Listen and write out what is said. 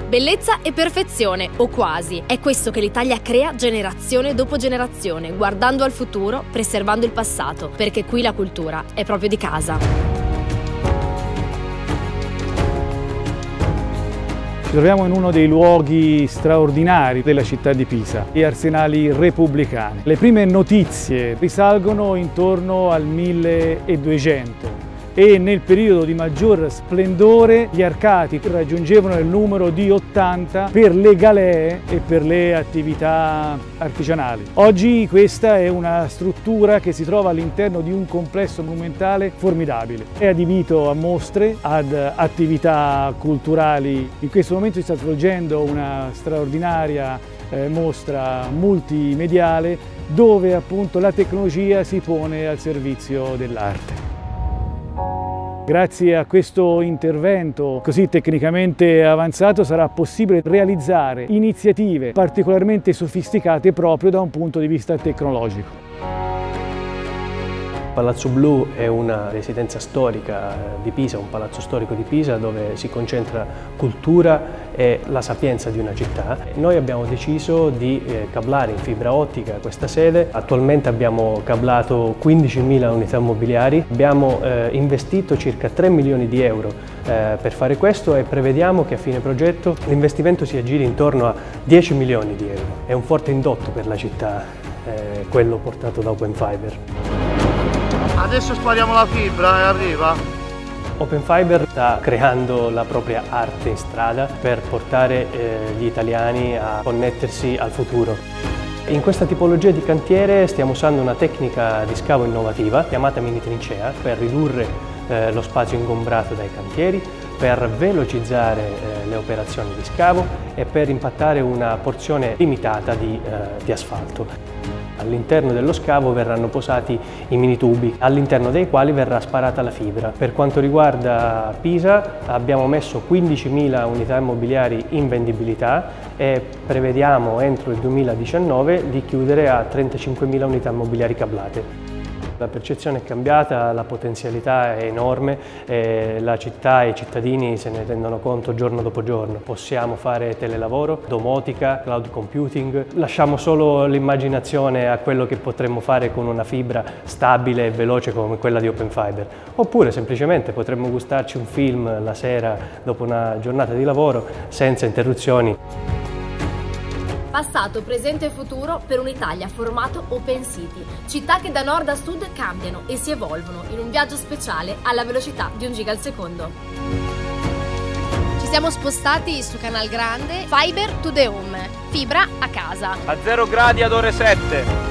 Bellezza e perfezione, o quasi. È questo che l'Italia crea generazione dopo generazione, guardando al futuro, preservando il passato, perché qui la cultura è proprio di casa. Ci troviamo in uno dei luoghi straordinari della città di Pisa, gli arsenali repubblicani. Le prime notizie risalgono intorno al 1200 e nel periodo di maggior splendore gli arcati raggiungevano il numero di 80 per le galee e per le attività artigianali. Oggi questa è una struttura che si trova all'interno di un complesso monumentale formidabile. È adibito a mostre, ad attività culturali. In questo momento si sta svolgendo una straordinaria mostra multimediale dove appunto la tecnologia si pone al servizio dell'arte. Grazie a questo intervento così tecnicamente avanzato sarà possibile realizzare iniziative particolarmente sofisticate proprio da un punto di vista tecnologico. Palazzo Blu è una residenza storica di Pisa, un palazzo storico di Pisa dove si concentra cultura e la sapienza di una città. Noi abbiamo deciso di cablare in fibra ottica questa sede. Attualmente abbiamo cablato 15.000 unità immobiliari, abbiamo investito circa 3 milioni di euro per fare questo e prevediamo che a fine progetto l'investimento si aggiri intorno a 10 milioni di euro. È un forte indotto per la città, quello portato da Open Fiber. Adesso spariamo la fibra e arriva. Open Fiber sta creando la propria arte in strada per portare gli italiani a connettersi al futuro. In questa tipologia di cantiere stiamo usando una tecnica di scavo innovativa chiamata mini trincea per ridurre lo spazio ingombrato dai cantieri, per velocizzare le operazioni di scavo e per impattare una porzione limitata di asfalto. All'interno dello scavo verranno posati i mini tubi, all'interno dei quali verrà sparata la fibra. Per quanto riguarda Pisa abbiamo messo 15.000 unità immobiliari in vendibilità e prevediamo entro il 2019 di chiudere a 35.000 unità immobiliari cablate. La percezione è cambiata, la potenzialità è enorme, la città e i cittadini se ne rendono conto giorno dopo giorno. Possiamo fare telelavoro, domotica, cloud computing, lasciamo solo l'immaginazione a quello che potremmo fare con una fibra stabile e veloce come quella di Open Fiber. Oppure semplicemente potremmo gustarci un film la sera dopo una giornata di lavoro senza interruzioni. Passato, presente e futuro per un'Italia formato Open City, città che da nord a sud cambiano e si evolvono in un viaggio speciale alla velocità di 1 giga al secondo. Ci siamo spostati su Canal Grande, Fiber to the Home, fibra a casa. A 0 gradi ad ore 7.